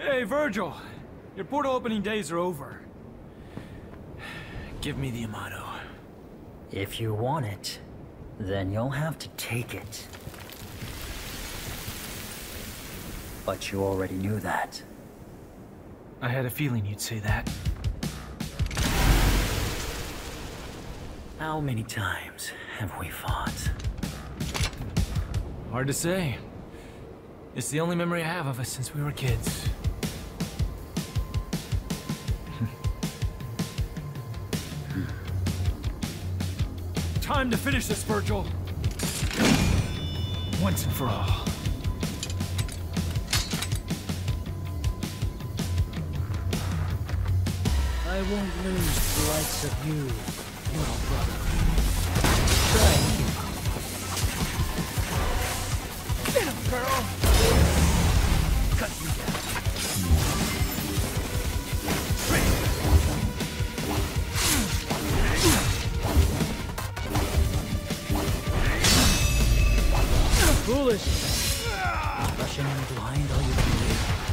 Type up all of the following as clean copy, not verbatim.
Hey, Virgil. Your portal opening days are over. Give me the Yamato. If you want it, then you'll have to take it. But you already knew that. I had a feeling you'd say that. How many times have we fought? Hard to say. It's the only memory I have of us since we were kids. Time to finish this, Virgil. Once and for all. I won't lose the likes of you, little brother. Try me. Get him, girl! Cut you down. Foolish. Rushing in blind all you can do.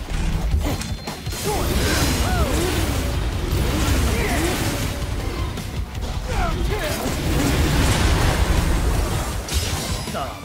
Stop.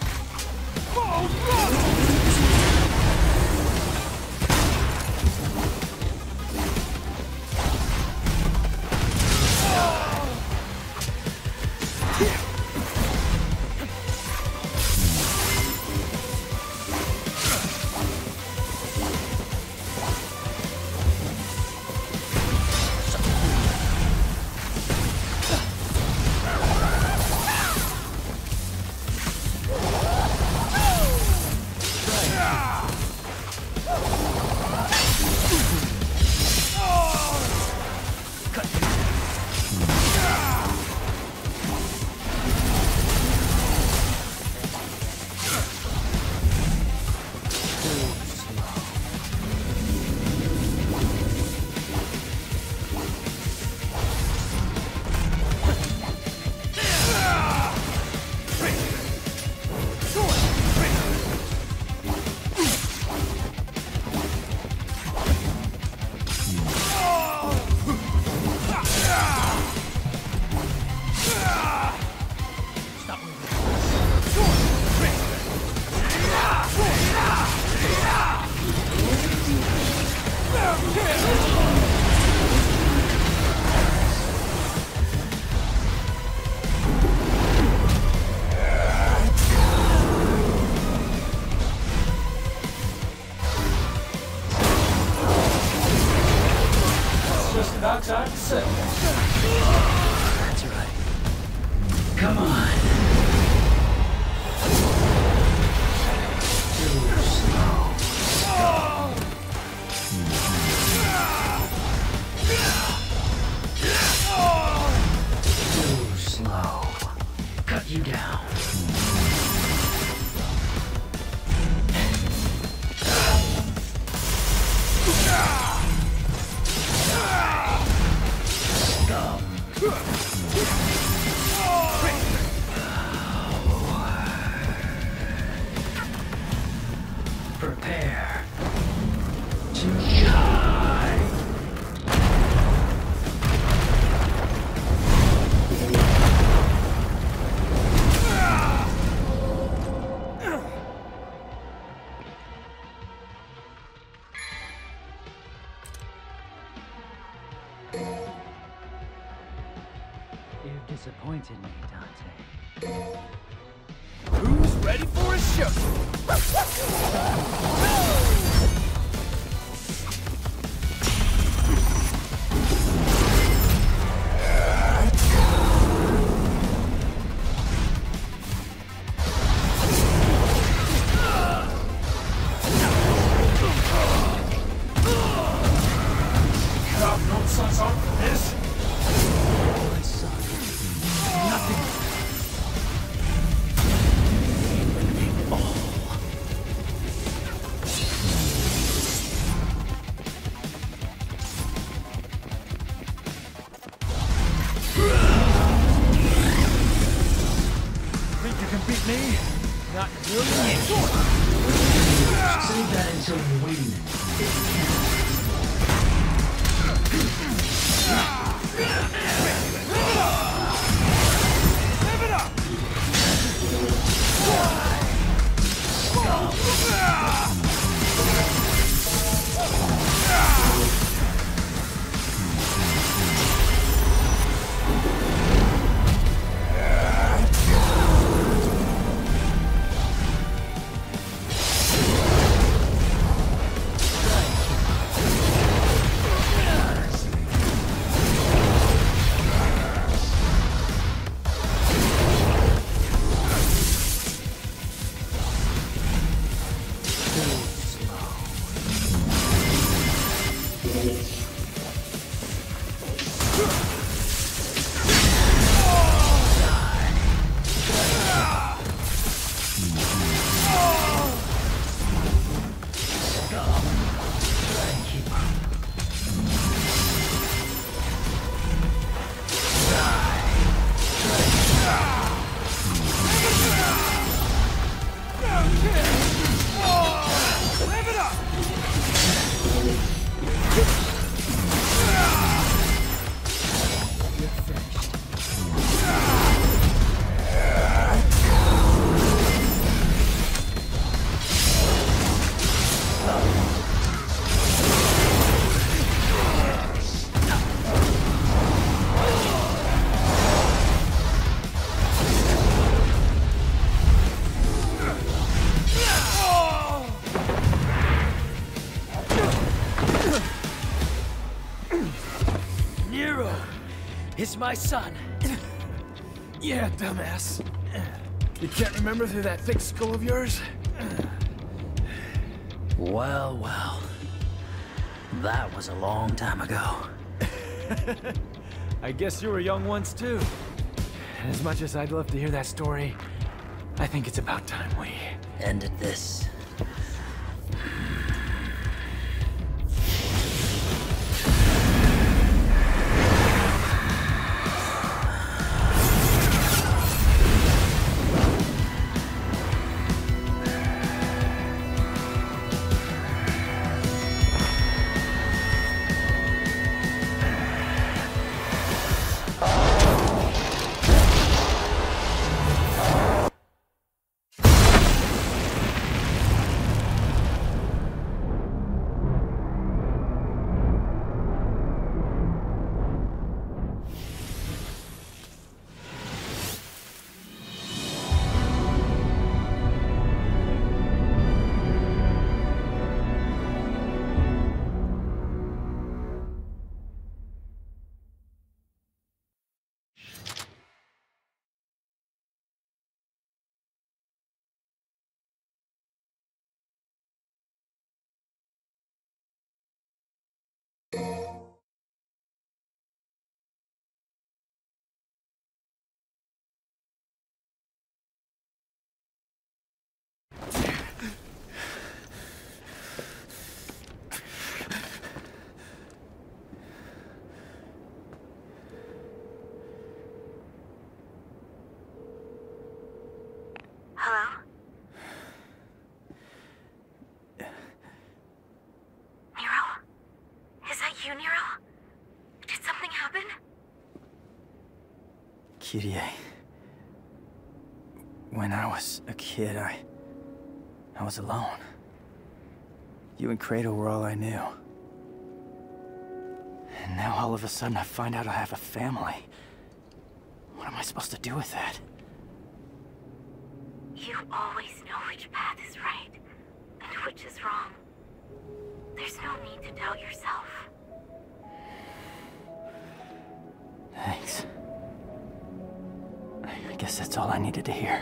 Outside the cell. That's right. Come on. Too slow. Too slow. Cut you down. Prepare to die. You've disappointed me, Dante. Who's ready for a show? Got no sense on this. My son. Nothing. Think you can beat me? Not really. Save that until you're waiting. Is my son. Yeah, dumbass. You can't remember through that thick skull of yours? Well, well. That was a long time ago. I guess you were young once too. As much as I'd love to hear that story, I think it's about time we ended this. Hello? Nero? Is that you, Nero? Did something happen? Kyrie. When I was a kid, I was alone. You and Kratos were all I knew. And now all of a sudden I find out I have a family. What am I supposed to do with that? You always know which path is right and which is wrong. There's no need to doubt yourself. Thanks. I guess that's all I needed to hear.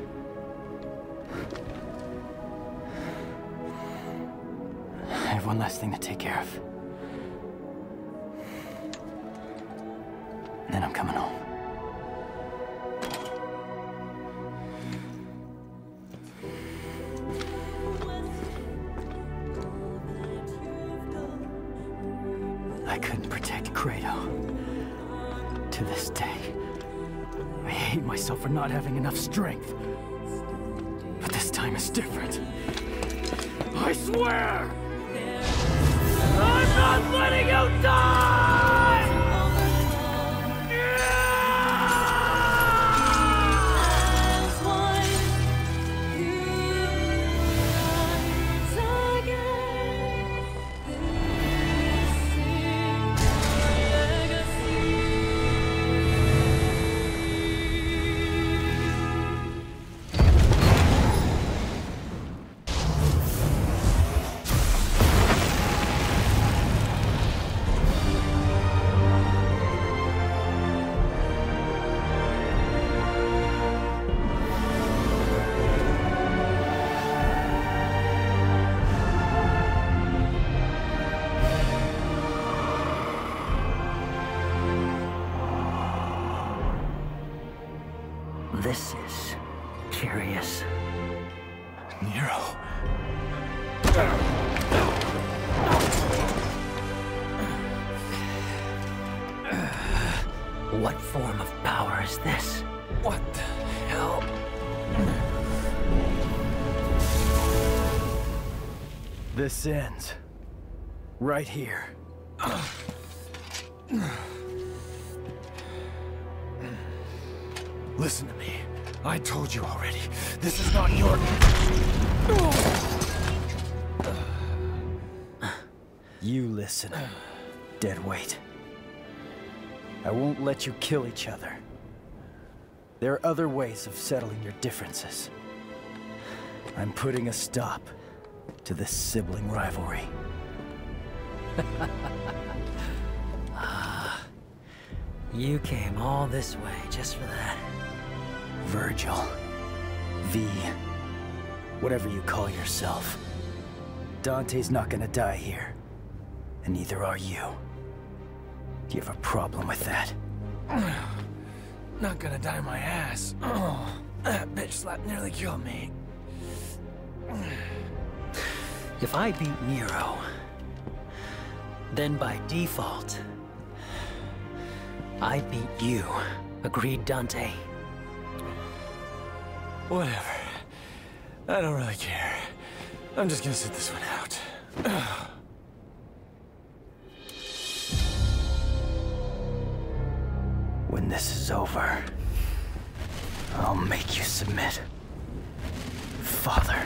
I have one last thing to take care of. And then I'm coming home. I couldn't protect Kratos. To this day, I hate myself for not having enough strength. But this time is different. I swear! I'm not letting you die! This is curious. Nero. What form of power is this? What the hell? This ends right here. Listen to me. I told you already. This is not your... You listen, deadweight. I won't let you kill each other. There are other ways of settling your differences. I'm putting a stop to this sibling rivalry. You came all this way just for that. Virgil. V. Whatever you call yourself. Dante's not gonna die here. And neither are you. Do you have a problem with that? Not gonna die my ass. Oh, that bitch slap nearly killed me. If I beat Nero, then by default, I beat you. Agreed, Dante? Whatever. I don't really care. I'm just gonna sit this one out. When this is over, I'll make you submit. Father.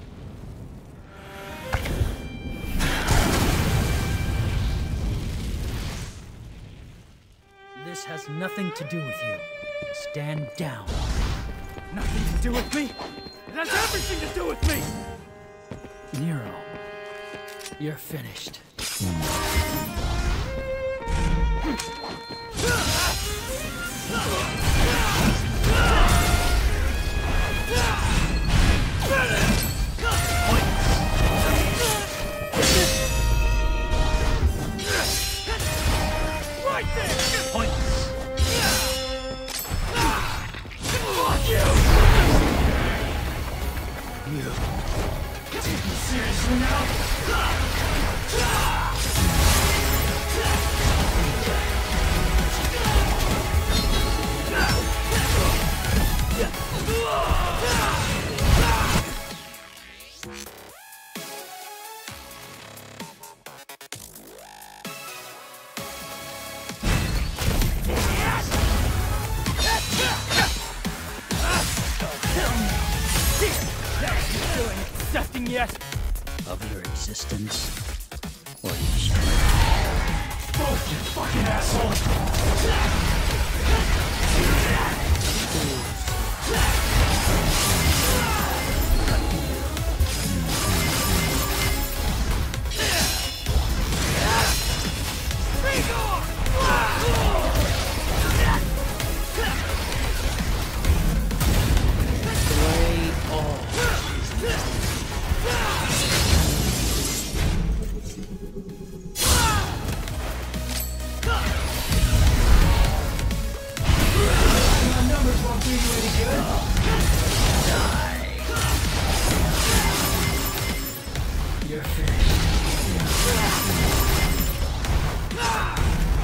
This has nothing to do with you. Stand down. Nothing to do with me? It has everything to do with me! Nero, you're finished. Right there! Points. Fuck you! You. Take me seriously now? Accepting yet? Of your existence, or your strength. Both, you fucking asshole! You're finished.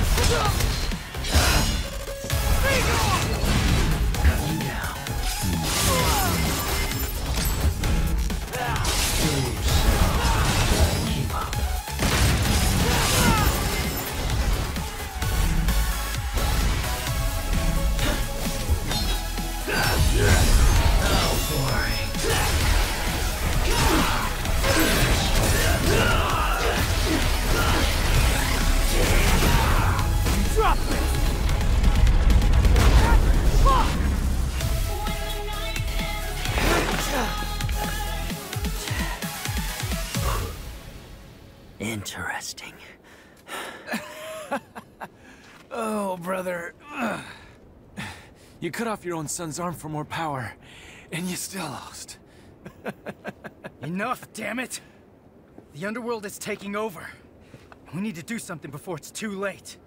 Oh, brother. You cut off your own son's arm for more power, and you still lost. Enough, damn it! The underworld is taking over. We need to do something before it's too late.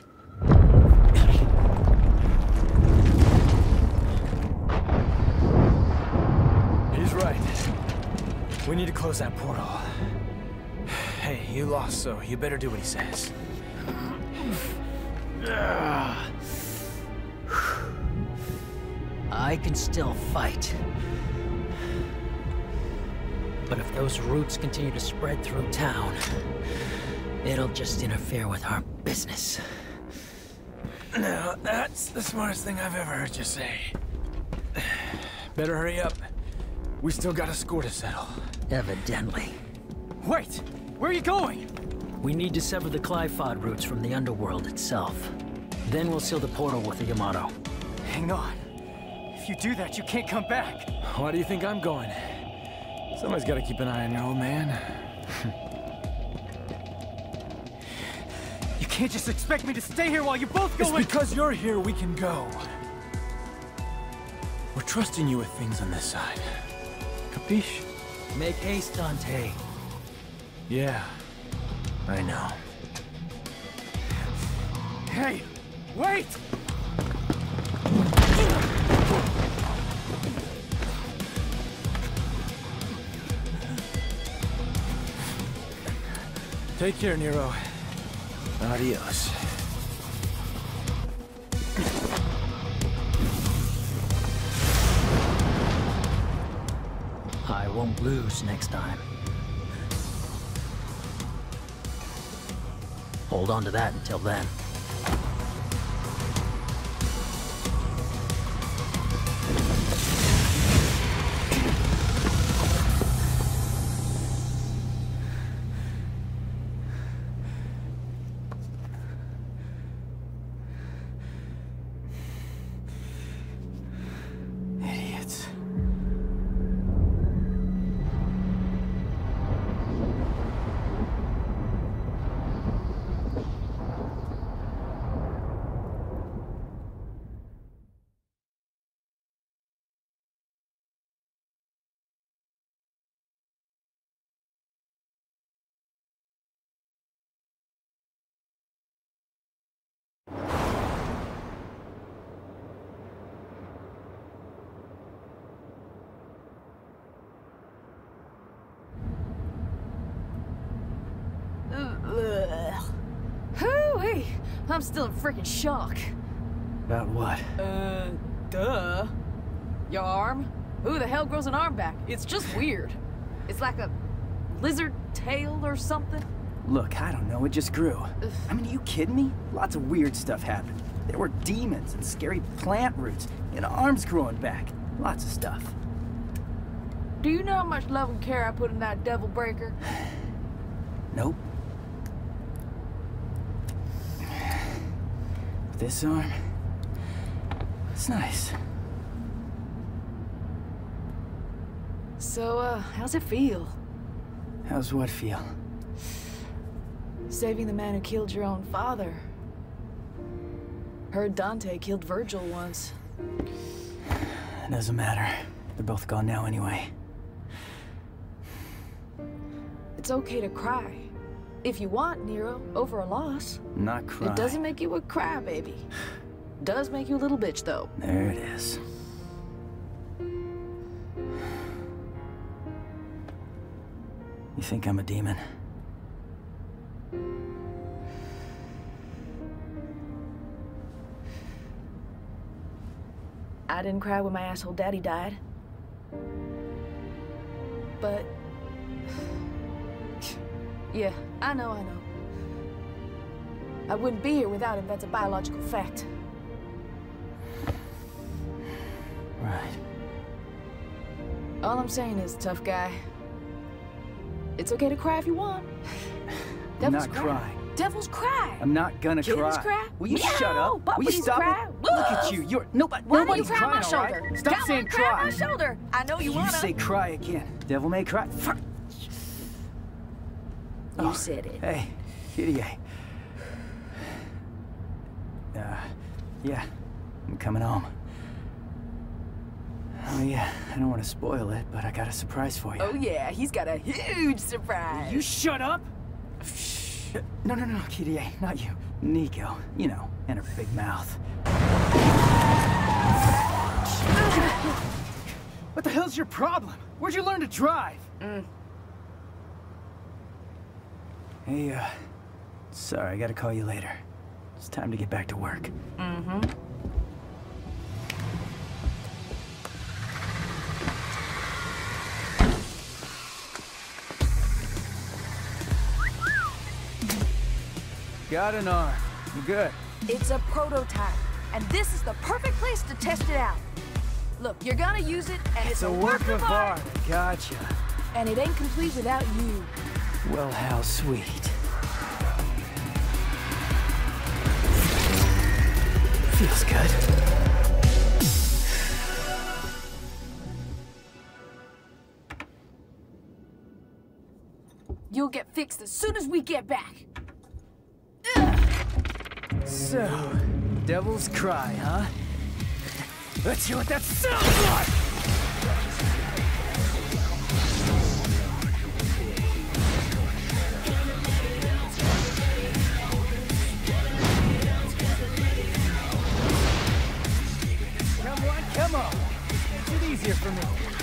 He's right. We need to close that portal. Hey, you lost, so you better do what he says. I can still fight. But if those roots continue to spread through town, it'll just interfere with our business. Now, that's the smartest thing I've ever heard you say. Better hurry up. We still got a score to settle. Evidently. Wait! Where are you going? We need to sever the Qliphoth roots from the underworld itself. Then we'll seal the portal with the Yamato. Hang on. If you do that, you can't come back. Why do you think I'm going? Somebody's got to keep an eye on your old man. You can't just expect me to stay here while you both go. It's because you're here we can go. We're trusting you with things on this side. Capiche? Make haste, Dante. Yeah, I know. Hey, wait! Take care, Nero. Adios. I won't lose next time. Hold on to that until then. Idiots. Hooey! I'm still in freaking shock. About what? Duh. Your arm? Who the hell grows an arm back? It's just weird. It's like a lizard tail or something. Look, I don't know, it just grew. I mean, are you kidding me? Lots of weird stuff happened. There were demons and scary plant roots and arms growing back. Lots of stuff. Do you know how much love and care I put in that devil breaker? Nope. This arm, it's nice. So, how's it feel? How's what feel? Saving the man who killed your own father. Heard Dante killed Virgil once. It doesn't matter. They're both gone now anyway. It's okay to cry. If you want, Nero, over a loss. I'm not crying. It doesn't make you a crybaby. Does make you a little bitch, though. There it is. You think I'm a demon? I didn't cry when my asshole daddy died. But... yeah, I know. I wouldn't be here without him, that's a biological fact. Right. All I'm saying is, tough guy, it's okay to cry if you want. I'm Devils not cry. crying. Devils cry. I'm not gonna Kittens cry. cry. Will you Meow. shut up? Will you Puppies stop cry. it? Look at you. You're Why don't you nobody's cry on my crying, all right? shoulder? Stop Come saying on, cry on cry. my shoulder. I know you You wanna. say cry again. Devil may cry. Fuck. You said it. Hey, Kyrie. Yeah, I'm coming home. Oh yeah, I don't want to spoil it, but I got a surprise for you. Oh yeah, he's got a huge surprise. You shut up! No, Kirie, not you. Nico, you know, and her big mouth. What the hell's your problem? Where'd you learn to drive? Hey, sorry, I gotta call you later. It's time to get back to work. Got an arm. You good? It's a prototype, and this is the perfect place to test it out. Look, you're gonna use it, and it's a work of art. Gotcha. And it ain't complete without you. Well, how sweet. Feels good. You'll get fixed as soon as we get back. So, Devil's Cry, huh? Let's hear what that sounds like! Come on! Make it easier for me.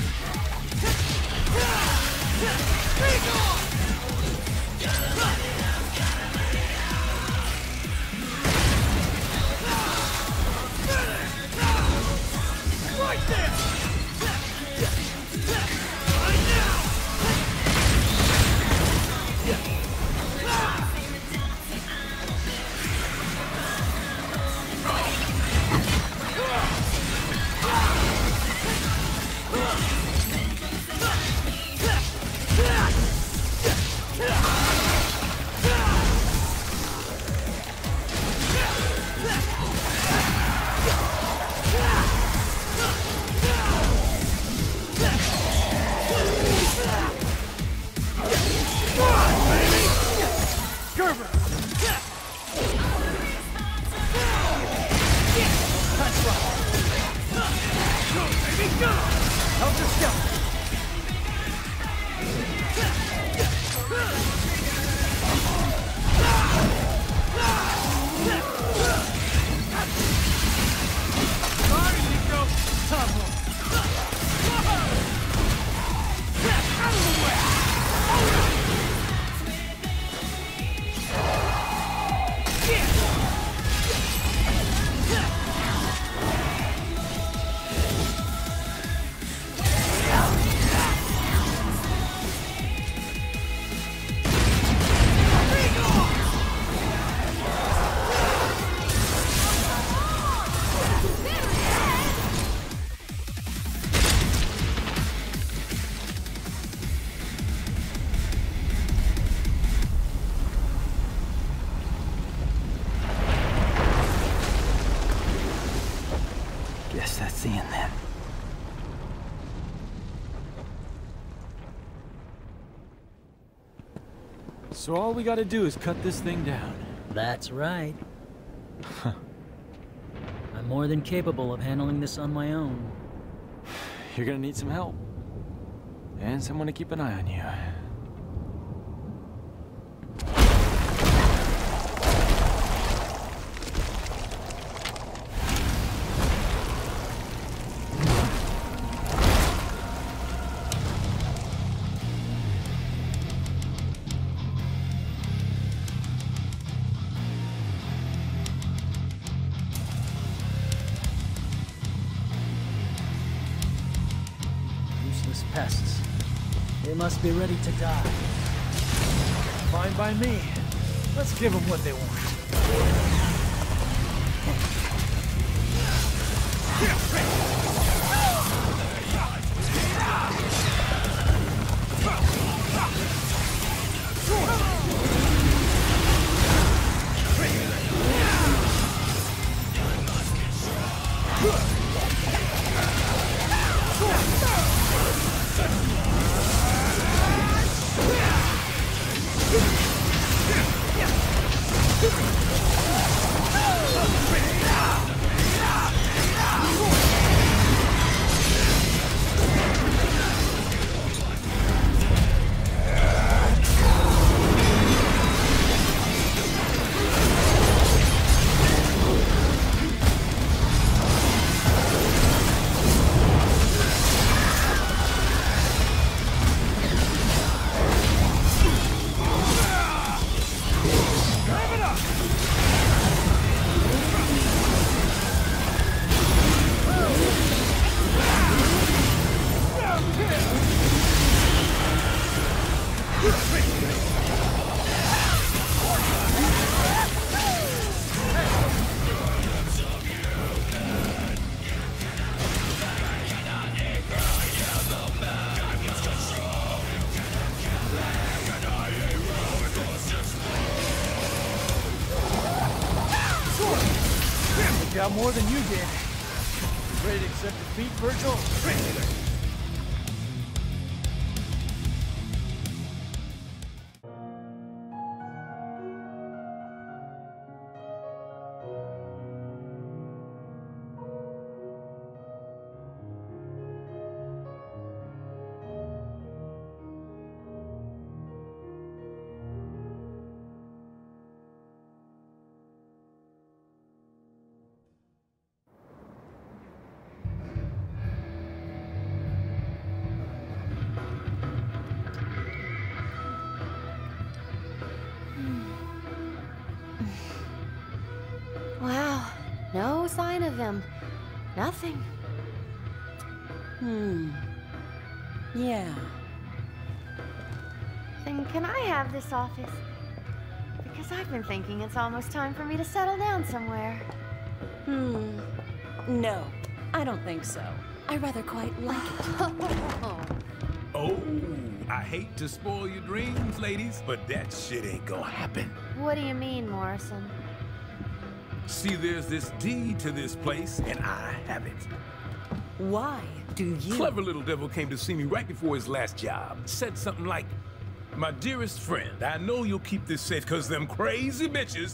Right there! Right now! Guess that's the end then. So all we gotta do is cut this thing down. That's right. I'm more than capable of handling this on my own. You're gonna need some help. And someone to keep an eye on you. Useless pests. They must be ready to die. Fine by me. Let's give them what they want. Yeah. Got more than you did. Ready to accept defeat, Virgil? Wow, no sign of him. Nothing. Yeah. Then can I have this office? Because I've been thinking it's almost time for me to settle down somewhere. No, I don't think so. I rather quite like it. Oh, I hate to spoil your dreams, ladies, but that shit ain't gonna happen. What do you mean, Morrison? See, there's this deed to this place, and I have it. Why do you? Clever little devil came to see me right before his last job. Said something like, "My dearest friend, I know you'll keep this safe because them crazy bitches..."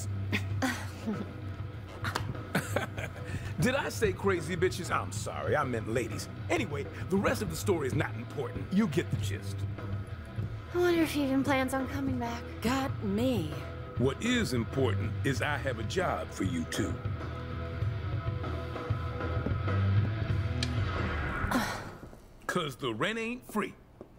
Did I say crazy bitches? I'm sorry, I meant ladies. Anyway, the rest of the story is not important. You get the gist. I wonder if he even plans on coming back. Got me. What is important is I have a job for you two. Cause the rent ain't free.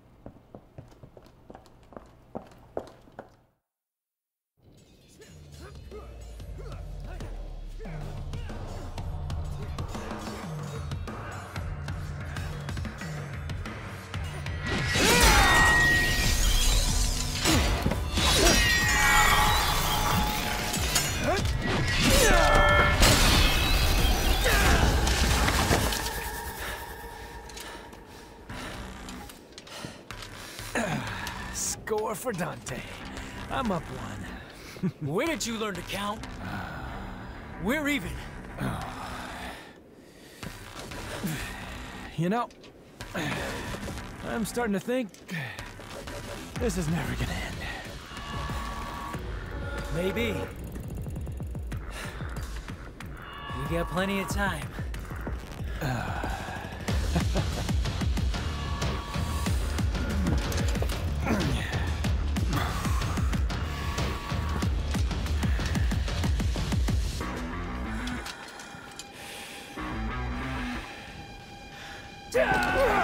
Score for Dante. I'm up one. When did you learn to count? We're even. You know, I'm starting to think this is never gonna end. Maybe. We got plenty of time. Ah!